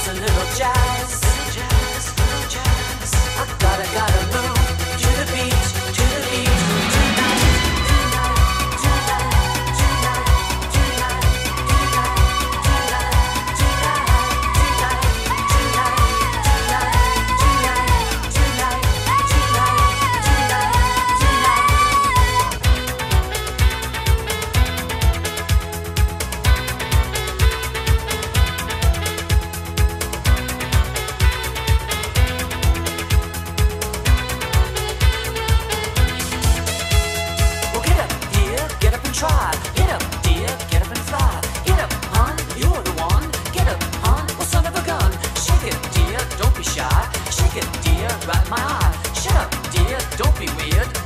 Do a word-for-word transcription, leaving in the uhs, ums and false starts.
a little jazz. Jazz, little jazz. I gotta, gotta move to the beat, to the beat. Tonight, tonight, tonight, tonight, tonight, tonight, tonight, tonight, tonight, tonight, tonight, tonight, try. Get up, dear, get up and fly. Get up, hon, you're the one. Get up, hon, well, son of a gun. Shake it, dear, don't be shy. Shake it, dear, right my eye. Shut up, dear, don't be weird.